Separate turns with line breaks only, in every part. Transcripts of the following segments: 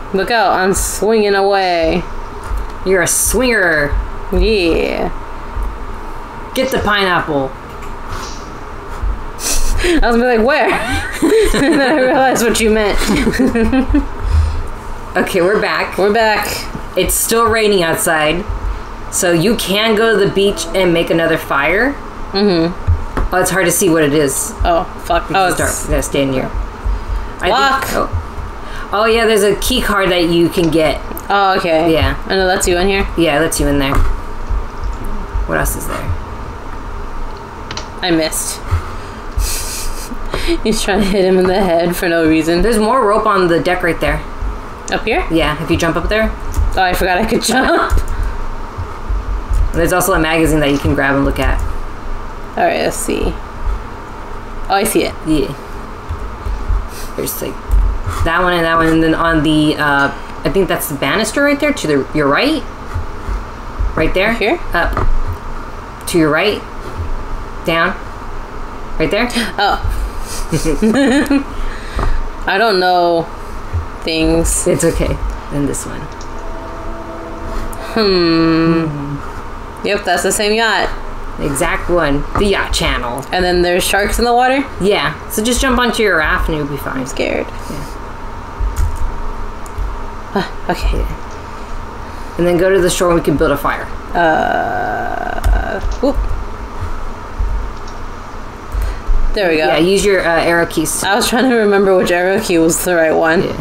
Look out, I'm swinging away.
You're a swinger.
Yeah.
Get the pineapple.
I was gonna be like, where? And then I realized what you meant.
Okay, we're back.
We're back.
It's still raining outside, so you can go to the beach and make another fire.
Mm-hmm.
Oh, it's hard to see what it is.
Oh, fuck. Oh,
It's dark. You gotta stay in here.
Lock.
Oh, yeah, there's a key card that you can get.
Oh, okay.
Yeah.
I know that's you in here.
Yeah, it lets you in there. What else is there?
I missed. He's trying to hit him in the head for no reason.
There's more rope on the deck right there.
Up here?
Yeah, if you jump up there.
Oh, I forgot I could jump.
There's also a magazine that you can grab and look at.
Alright, let's see. Oh, I see it.
Yeah. There's like that one, and then on the, I think that's the banister right there to your right. Right there.
Here?
Up. To your right. Down. Right there.
Oh. I don't know things.
It's okay. Then this one.
Yep, that's the same yacht.
The exact one. The yacht channel.
And then there's sharks in the water?
Yeah. So just jump onto your raft and you'll be fine.
I'm scared.
Yeah.
Okay.
Yeah. And then go to the shore and we can build a fire.
Whoop. There we go.
Yeah, use your arrow keys.
I was trying to remember which arrow key was the right one.
Yeah.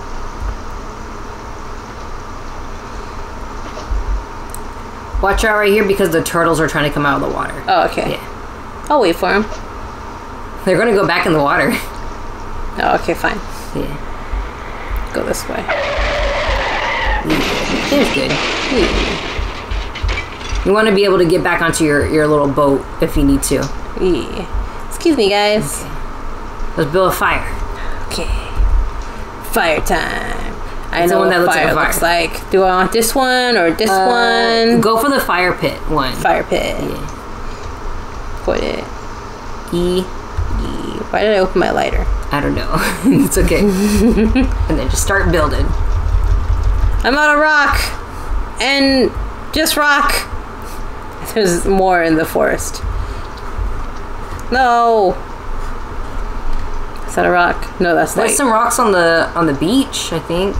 Watch out right here because the turtles are trying to come out of the water.
Oh, okay.
Yeah.
I'll wait for him.
They're going to go back in the water.
Oh, okay, fine.
Yeah.
Go this way.
Seems good. You want to be able to get back onto your little boat if you need to.
Yeah. Excuse me, guys.
Okay. Let's build a fire.
Okay. Fire time. I
It's the
know
one
what
that looks like
fire
a fire.
looks like. Do I want this one or this one?
Go for the fire pit one.
Fire pit.
Yeah.
Put it.
E.
Why did I open my lighter?
I don't know. It's okay. And then just start building.
I'm out of rock. And just rock. There's more in the forest. No. Is that a rock? No, that's
There's
light.
some rocks on the beach, I think.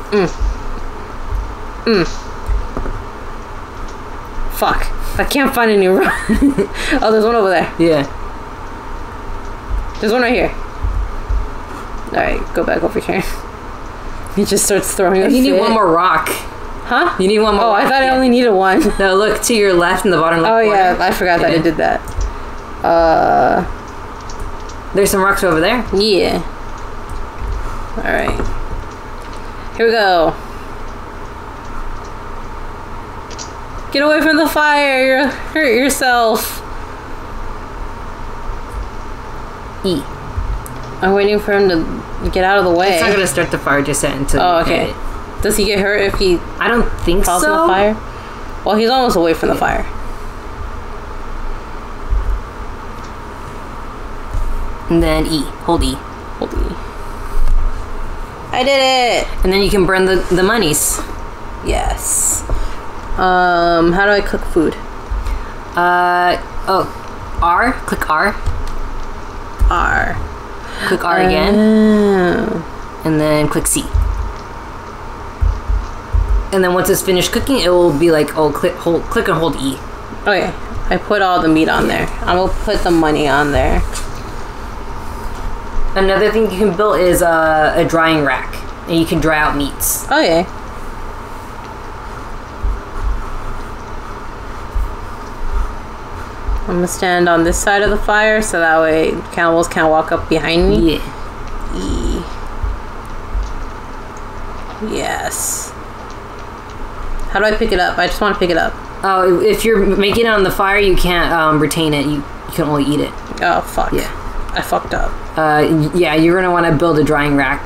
Fuck. I can't find any rock. Oh, there's one over there.
Yeah.
There's one right here. Alright, go back over here. He just starts throwing a
You need
fit.
one more rock.
Huh?
You need one more
Oh,
rock.
I thought I only needed one.
No, look to your left in the bottom left
Oh,
corner.
yeah. I forgot that I did that.
There's some rocks over there.
Yeah. Alright. Here we go. Get away from the fire. You'll hurt yourself.
E.
I'm waiting for him to get out of the way.
It's not gonna start the fire just yet until
Oh,
you
okay.
hit it.
Does he get hurt if he
I don't think
falls
so.
in the fire? Well, he's almost away from the fire.
And then E. Hold E.
Hold E. I did it!
And then you can burn the monies.
Yes. How do I cook food?
R. Click R.
R.
Click R again.
Oh.
And then click C. And then once it's finished cooking, it will be like, oh, click and hold E.
Okay. I put all the meat on there. I'm gonna put the money on there.
Another thing you can build is a drying rack. And you can dry out meats.
Okay. I'm gonna stand on this side of the fire so that way cannibals can't walk up behind me.
Yeah.
E. Yes. How do I pick it up? I just want to pick it up.
Oh, if you're making it on the fire, you can't retain it. You can only eat it.
Oh, fuck.
Yeah.
I fucked up.
Yeah, you're gonna want to build a drying rack.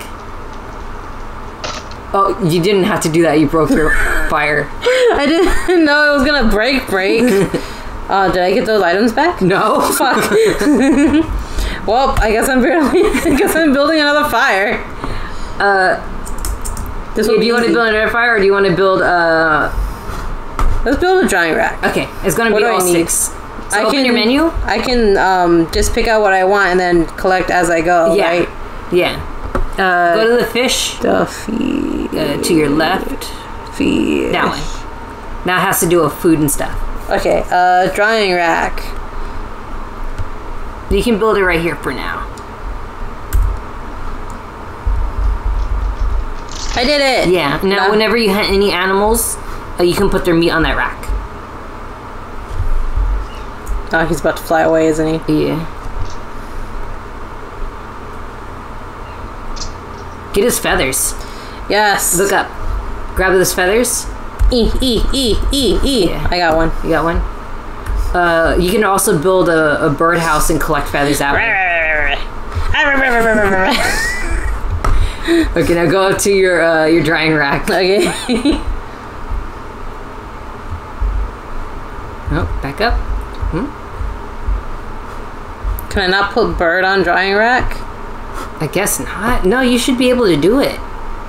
Oh, you didn't have to do that. You broke your fire.
I didn't know it was gonna break. Did I get those items back?
No.
Fuck. Well, I guess I'm building another fire. This
Do
will be
you want to
easy.
build an air fryer or do you want to build
Let's build a drying rack.
Okay, it's gonna
What
be
do I
all
need?
sticks. So open your menu.
I can just pick out what I want and then collect as I go,
Yeah.
right?
Yeah. Go to the fish
The feed.
to your left.
Feed.
That one. Now it has to do with food and stuff.
Okay, drying rack.
You can build it right here for now.
I did it!
Yeah. Now,
No.
whenever you hunt any animals, you can put their meat on that rack.
Oh, he's about to fly away, isn't he?
Yeah. Get his feathers.
Yes.
Look up. Grab those feathers.
E.
Yeah.
I got one.
You got one? You can also build a birdhouse and collect feathers out. Okay, now go up to your drying rack.
Okay.
Oh, back up.
Can I not put bird on drying rack?
I guess not. No, you should be able to do it.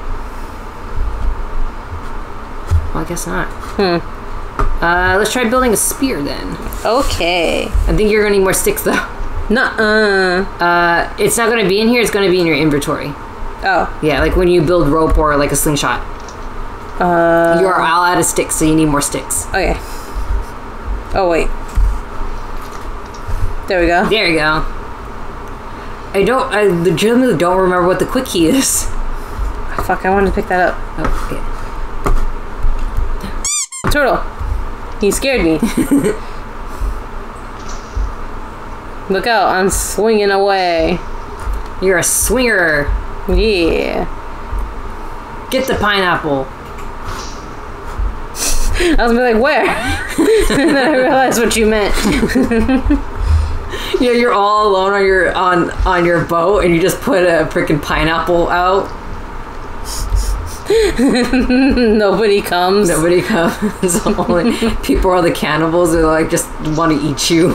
Well, I guess not. Let's try building a spear then.
Okay.
I think you're gonna need more sticks though.
Nuh-uh.
It's not gonna be in here. It's gonna be in your inventory.
Oh.
Yeah, like when you build rope or like a slingshot. You're all out of sticks, so you need more sticks.
Okay. Oh, wait. There we go.
There you go. I legitimately don't remember what the quick key is.
Fuck, I wanted to pick that up.
Oh, yeah.
Turtle. He scared me. Look out, I'm swinging away.
You're a swinger.
Yeah.
Get the pineapple.
I was gonna be like, where? And then I realized what you meant.
Yeah, you're all alone on your boat, and you just put a freaking pineapple out.
Nobody comes.
Nobody comes. Only people are the cannibals. They like just want to eat you.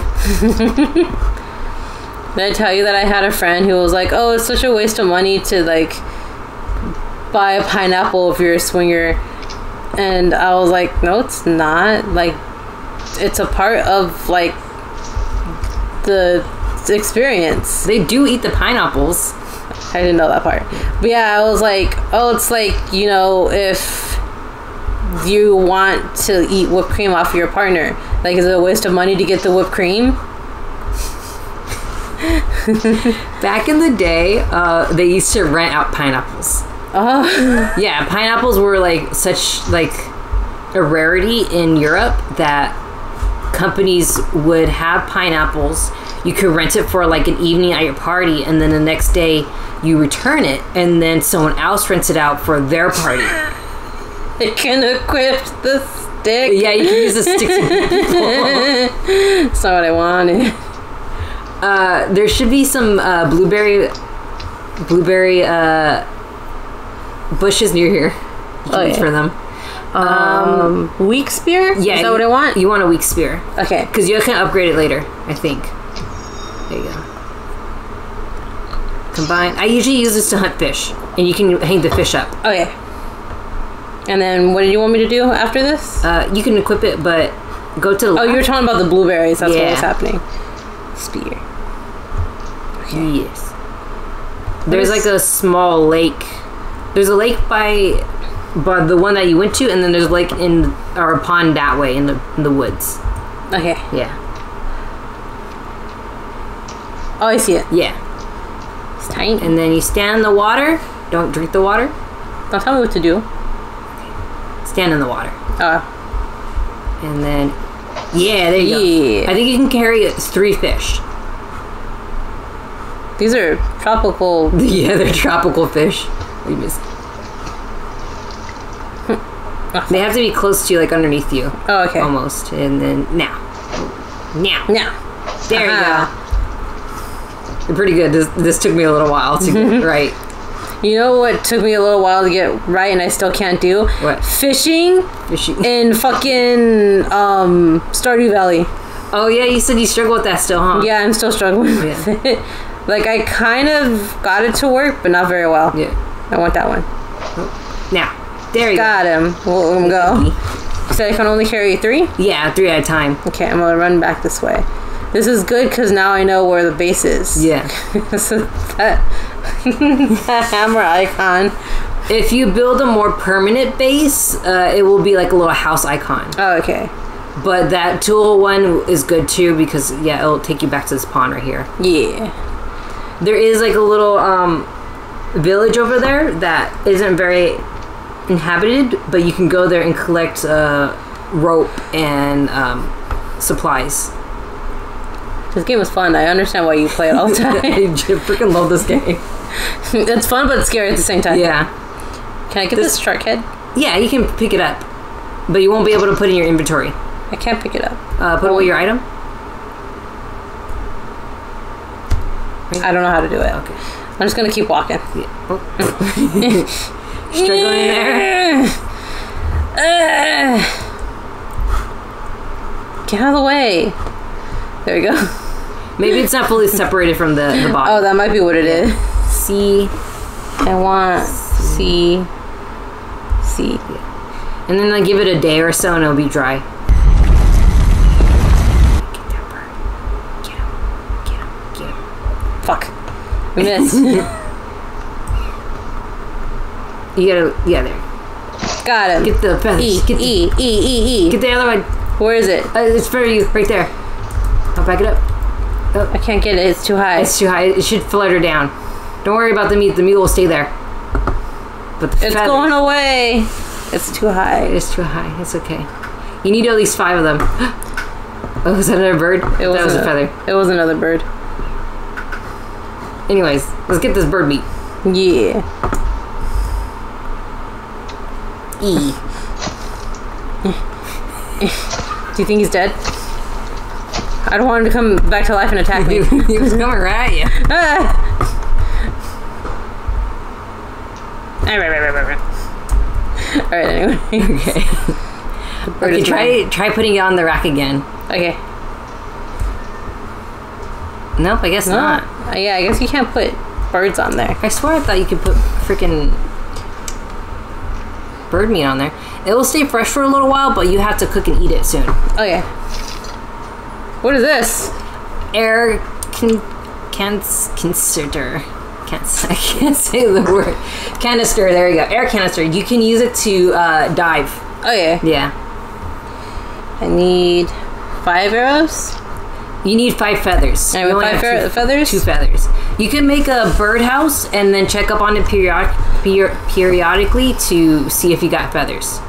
Did I tell you that I had a friend who was like, oh, it's such a waste of money to like buy a pineapple if you're a swinger? And I was like, no, it's not. Like, it's a part of like the experience.
They do eat the pineapples.
I didn't know that part. But yeah, I was like, oh, it's like, you know, if you want to eat whipped cream off your partner, like, is it a waste of money to get the whipped cream?
Back in the day, they used to rent out pineapples.
Oh.
Yeah, pineapples were like such like a rarity in Europe that companies would have pineapples. You could rent it for like an evening at your party, and then the next day you return it, and then someone else rents it out for their party.
It can equip the stick.
Yeah, you can use the stick to beat people.
That's not what I wanted.
There should be some blueberry bushes near here. You can reach for them.
Weak spear?
Yeah,
Is that what I want?
You want a weak spear.
Okay.
Because you can upgrade it later, I think. There you go. Combine. I usually use this to hunt fish, and you can hang the fish up.
Okay. And then what did you want me to do after this?
You can equip it, but go to the
Oh, you were talking about the blueberries. That's what
Yeah.
was happening. Spear.
Yes. There's like a small lake. There's a lake by the one that you went to, and then there's a lake or a pond that way in the woods.
Okay.
Yeah.
Oh, I see it.
Yeah.
It's tiny.
And then you stand in the water. Don't drink the water.
Don't tell me what to do.
Stand in the water.
Oh.
And then, yeah, there you go.
Yeah.
I think you can carry 3 fish.
These are tropical.
Yeah, they're tropical fish. We missed. They have to be close to you, like underneath you.
Oh, okay.
Almost. And then, now.
Now.
There you go. You're pretty good. This took me a little while to get right.
You know what took me a little while to get right and I still can't do?
What?
Fishing
Fishing.
in fucking Stardew Valley.
Oh, yeah, you said you struggle with that still, huh?
Yeah, I'm still struggling with it. Like, I kind of got it to work, but not very well.
Yeah.
I want that one.
Now. There you
Got him. We'll let him go. You said I can only carry 3?
go. Yeah, 3 at a time.
Okay, I'm gonna run back this way. This is good because now I know where the base is.
Yeah.
So that hammer icon.
If you build a more permanent base, it will be like a little house icon.
Oh, okay.
But that tool one is good too because, yeah, it'll take you back to this pond right here.
Yeah.
There is like a little village over there that isn't very inhabited, but you can go there and collect rope and supplies.
This game was fun. I understand why you play it all the time.
I freaking love this game.
It's fun but scary at the same time.
Yeah.
Can I get this shark head?
Yeah, you can pick it up, but you won't be able to put it in your inventory.
I can't pick it up.
Put away your item.
I don't know how to do it.
Okay.
I'm just gonna keep walking.
Yeah. Oh. Struggling there.
Get out of the way. There we go.
Maybe it's not fully separated from the bottom.
Oh, that might be what it is.
C.
I want C.
And then I give it a day or so and it'll be dry. Get that bird. Get him. Get him. Get him.
Fuck. I missed.
You gotta, yeah, there.
Got him.
Get the feathers.
E.
Get the,
E.
Get the other one.
Where is it?
It's for you, right there. I'll back it up.
I can't get it. It's too high.
It's too high. It should flutter down. Don't worry about the meat. The meat will stay there. But the
It's
feathers,
going away. It's too high.
it's too high. It's okay. You need at least 5 of them. Oh, was that another bird? That was a feather.
It was another bird.
Anyways, let's get this bird meat.
Yeah.
E.
Do you think he's dead? I don't want him to come back to life and attack me.
He was coming right at you.
Ah! Alright, anyway.
Okay. Okay, try putting it on the rack again.
Okay.
Nope, I guess
No.
not.
Yeah, I guess you can't put birds on there.
I swear I thought you could put freaking bird meat on there. It will stay fresh for a little while, but you have to cook and eat it soon.
Okay. What is this?
Air canister. I can't say the word. Canister, there you go. Air canister. You can use it to dive.
Oh, yeah.
Yeah.
I need 5 arrows.
You need 5 feathers.
I
You
have
only
5
have
feathers?
2 feathers. You can make a birdhouse and then check up on it periodically to see if you got feathers.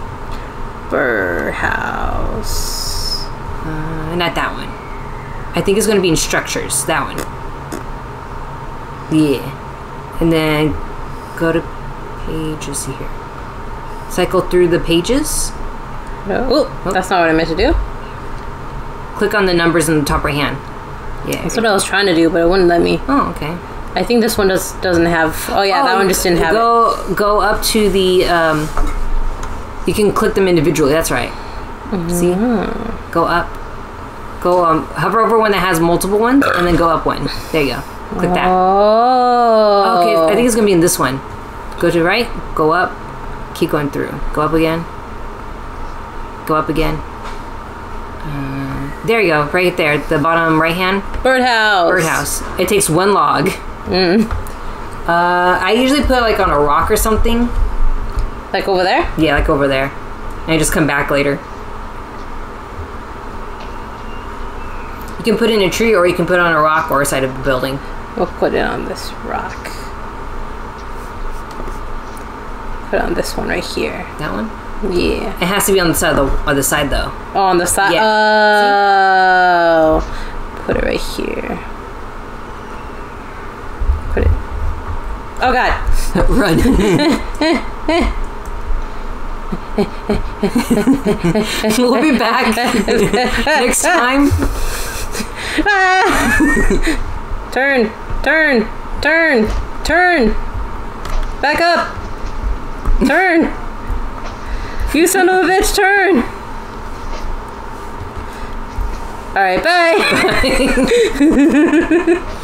Birdhouse.
Not that one. I think it's going to be in structures. That one. Yeah. And then go to pages here. Cycle through the pages.
Oh, that's not what I meant to do.
Click on the numbers in the top right hand. Yeah.
That's what I was trying to do, but it wouldn't let me.
Oh, okay.
I think this one doesn't have. Oh yeah, that one just didn't have it.
Go up to the. You can click them individually. That's right. See. Go up. Go hover over one that has multiple ones, and then go up one. There you go. Click that.
Oh.
Okay, I think it's gonna be in this one. Go to the right. Go up. Keep going through. Go up again. Go up again. There you go. Right there. The bottom right hand.
Birdhouse.
Birdhouse. It takes 1 log. I usually put it like on a rock or something.
Like over there?
Yeah, like over there. And I just come back later. You can put it in a tree or you can put it on a rock or a side of a building.
We'll put it on this rock. Put it on this one right here.
That one?
Yeah.
It has to be on the side of the other side though.
Oh, on the side?
Yeah.
Oh. Put it right here. Put it. Oh, God.
Run. We'll be back next time.
Turn. Back up. Turn. You son of a bitch, turn. All right, bye.